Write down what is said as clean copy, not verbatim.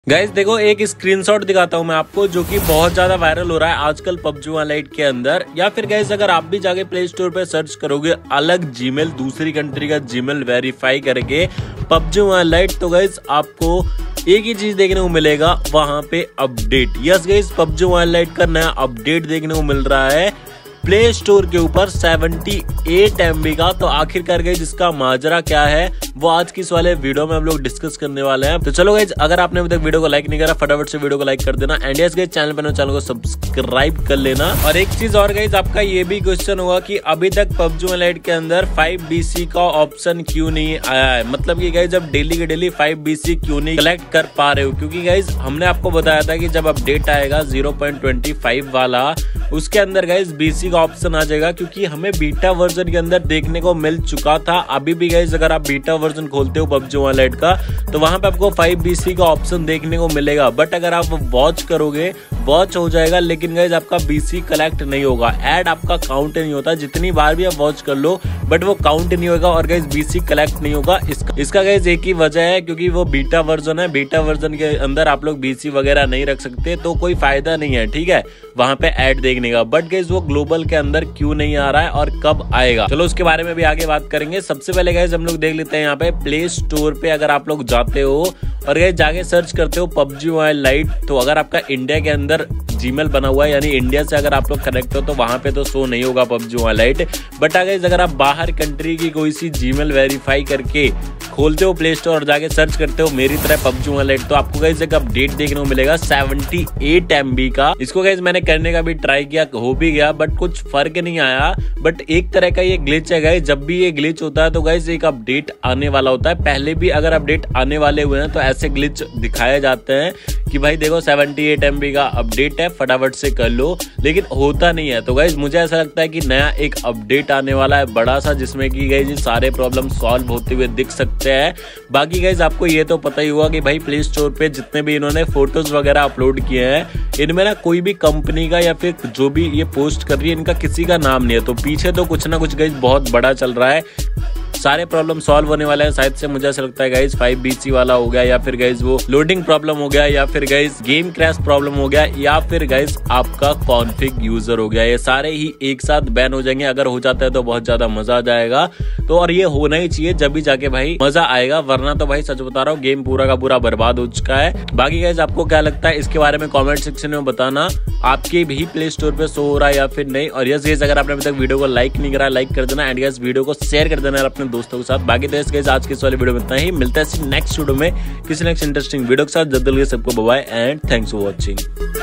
Guys देखो एक screenshot दिखाता हूँ मैं आपको जो कि बहुत ज्यादा वायरल हो रहा है आजकल पबजी मोबाइल लाइट के अंदर। या फिर गाइस अगर आप भी जाके प्ले स्टोर पे सर्च करोगे अलग जीमेल दूसरी कंट्री का जीमेल वेरीफाई करके पबजी मोबाइल लाइट, तो गाइस आपको एक ही चीज देखने को मिलेगा वहां पे update. Yes guys PUBG mobile lite का नया अपडेट देखने को मिल रहा है प्ले स्टोर के ऊपर 78 MB का। तो आखिरकार गाइस इसका माजरा क्या है वो आज की इस वाले वीडियो में हम लोग डिस्कस करने वाले हैं। तो चलो गाइस अगर आपने अभी तक वीडियो को लाइक नहीं करा फटाफट से वीडियो को लाइक कर देना एंड यस गाइस चैनल पर चैनल को सब्सक्राइब कर लेना। और एक चीज और गाइस आपका ये भी क्वेश्चन होगा कि अभी तक पबजी मोबाइल लाइट के अंदर 5BC का ऑप्शन क्यों नहीं आया है, मतलब कि गाइस अब डेली के डेली 5BC क्यों नहीं कलेक्ट कर पा रहे हो। क्योंकि गाइस हमने आपको बताया था कि जब अपडेट आएगा 0.25 वाला उसके अंदर गाइस BC का ऑप्शन आ जाएगा, क्योंकि हमें बीटा वर्जन के अंदर देखने को मिल चुका था। अभी भी गाइस अगर आप बीटा वर्जन खोलते हो पबजी मोबाइल लाइट का तो वहां पे आपको 5BC का ऑप्शन देखने को मिलेगा, बट अगर आप वॉच करोगे वॉच हो जाएगा लेकिन गाइस आपका BC कलेक्ट नहीं होगा। ऐड आपका काउंट नहीं होता, जितनी बार भी आप वॉच कर लो बट वो काउंट नहीं होगा और गाइस BC कलेक्ट नहीं होगा। इसका गाइस एक ही वजह है क्योंकि वो बीटा वर्जन है। बीटा वर्जन के अंदर आप लोग BC वगैरह नहीं रख सकते तो कोई फायदा नहीं है, ठीक है, वहां पे ऐड देखने का। बट गाइस वो ग्लोबल के अंदर क्यों नहीं आ रहा है और कब आएगा, चलो उसके बारे में भी आगे बात करेंगे। सबसे पहले गाइस हम लोग देख लेते हैं यहाँ पे प्ले स्टोर पे अगर आप लोग जाते हो और गाइस जाके सर्च करते हो पबजी मोबाइल लाइट, तो अगर आपका इंडिया के अंदर जीमेल बना हुआ है यानी इंडिया से अगर आप लोग कनेक्ट हो तो वहां पे तो शो नहीं होगा पबजी मोबाइल लाइट। बट अगर आप बाहर कंट्री की कोई सी जीमेल वेरीफाई करके खोलते हो प्ले स्टोर और जाके सर्च करते हो मेरी तरह पबजी मोबाइल लाइट, तो आपको गाइस एक अपडेट देखने को मिलेगा 78 MB का। इसको गाइस मैंने करने का भी ट्राई किया, हो भी गया बट कुछ फर्क नहीं आया। बट एक तरह का ये ग्लिच है गाइस, जब भी ये ग्लिच होता है तो गाइस एक अपडेट आने वाला होता है। पहले भी अगर अपडेट आने वाले हुए हैं तो ऐसे ग्लिच दिखाए जाते हैं कि भाई देखो 78 MB का अपडेट है फटाफट से कर लो, लेकिन होता नहीं है। तो गाइस मुझे ऐसा लगता है कि नया एक अपडेट आने वाला है बड़ा सा, जिसमें कि गाइस ये सारे प्रॉब्लम सॉल्व होते हुए दिख सकते हैं। बाकी गाइस आपको ये तो पता ही होगा कि भाई प्ले स्टोर पे जितने भी इन्होंने फोटोज वगैरह अपलोड किए हैं इनमें ना कोई भी कंपनी का या फिर जो भी ये पोस्ट कर रही है इनका किसी का नाम नहीं है। तो पीछे तो कुछ ना कुछ गाइस बहुत बड़ा चल रहा है, सारे प्रॉब्लम सॉल्व होने वाले हैं शायद से। मुझे ऐसा लगता है गाइस 5BC वाला हो गया या फिर गाइस वो लोडिंग प्रॉब्लम हो गया या फिर गाइस गेम क्रैश प्रॉब्लम हो गया या फिर गाइस आपका कॉन्फिग यूजर हो गया, ये सारे ही एक साथ बैन हो जाएंगे। अगर हो जाता है तो बहुत ज्यादा मजा आ जाएगा, तो और ये होना ही चाहिए जब भी जाके भाई मजा आएगा, वरना तो भाई सच बता रहा हूँ गेम पूरा का पूरा बर्बाद हो चुका है। बाकी गाइस आपको क्या लगता है इसके बारे में कॉमेंट सेक्शन में बताना, आपके भी प्ले स्टोर पे शो हो रहा है या फिर नहीं। और यस गाइस अगर आपने अभी तक वीडियो को लाइक नहीं करा लाइक कर देना एंड गाइस वीडियो को शेयर कर देना अपने दोस्तों के साथ। बाकी तो गाइस आज के इस वाले वीडियो में इतना ही, मिलता है नेक्स्ट वीडियो में किसी नेक्स्ट इंटरेस्टिंग वीडियो के साथ। जल्दी सबको bye bye and thanks for watching.